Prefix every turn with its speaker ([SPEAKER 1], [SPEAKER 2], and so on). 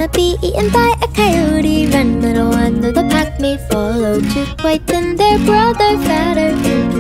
[SPEAKER 1] wanna be eaten by a coyote. Run, little one, though the pack may follow to quieten their brother fatter.